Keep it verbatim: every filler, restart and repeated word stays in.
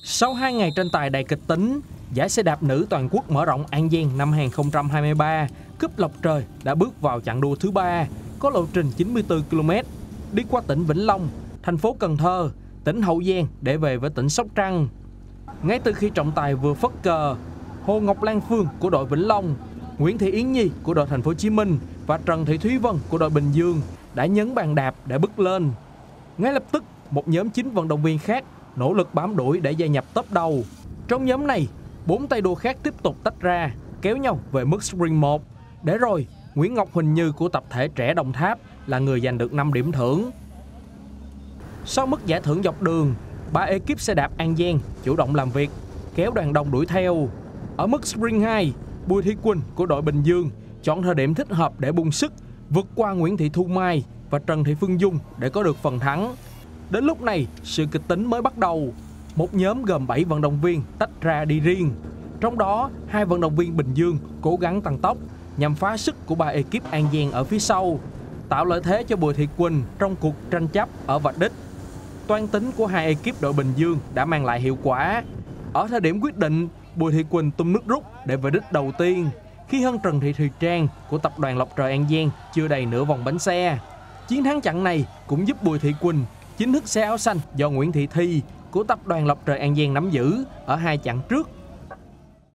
Sau hai ngày tranh tài đầy kịch tính, giải xe đạp nữ toàn quốc mở rộng An Giang năm hai không hai ba Cúp Lộc Trời đã bước vào chặng đua thứ ba, có lộ trình chín mươi tư ki lô mét, đi qua tỉnh Vĩnh Long, thành phố Cần Thơ, tỉnh Hậu Giang để về với tỉnh Sóc Trăng. Ngay từ khi trọng tài vừa phất cờ, Hồ Ngọc Lan Phương của đội Vĩnh Long, Nguyễn Thị Yến Nhi của đội Thành phố Hồ Chí Minh và Trần Thị Thúy Vân của đội Bình Dương đã nhấn bàn đạp để bước lên. Ngay lập tức, một nhóm chín vận động viên khác nỗ lực bám đuổi để gia nhập top đầu. Trong nhóm này, bốn tay đua khác tiếp tục tách ra, kéo nhau về mức sprint một. Để rồi, Nguyễn Ngọc Huỳnh Như của tập thể trẻ Đồng Tháp là người giành được năm điểm thưởng. Sau mức giải thưởng dọc đường, ba ekip xe đạp An Giang chủ động làm việc, kéo đoàn đông đuổi theo. Ở mức sprint hai, Bùi Thị Quỳnh của đội Bình Dương chọn thời điểm thích hợp để bung sức, vượt qua Nguyễn Thị Thu Mai và Trần Thị Phương Dung để có được phần thắng. Đến lúc này, sự kịch tính mới bắt đầu. Một nhóm gồm bảy vận động viên tách ra đi riêng. Trong đó, hai vận động viên Bình Dương cố gắng tăng tốc nhằm phá sức của ba ekip An Giang ở phía sau, tạo lợi thế cho Bùi Thị Quỳnh trong cuộc tranh chấp ở vạch đích. Toan tính của hai ekip đội Bình Dương đã mang lại hiệu quả. Ở thời điểm quyết định, Bùi Thị Quỳnh tung nước rút để về đích đầu tiên, khi hơn Trần Thị Thùy Trang của tập đoàn Lộc Trời An Giang chưa đầy nửa vòng bánh xe. Chiến thắng chặng này cũng giúp Bùi Thị Quỳnh chính thức xe áo xanh do Nguyễn Thị Thi của tập đoàn Lộc Trời An Giang nắm giữ ở hai chặng trước.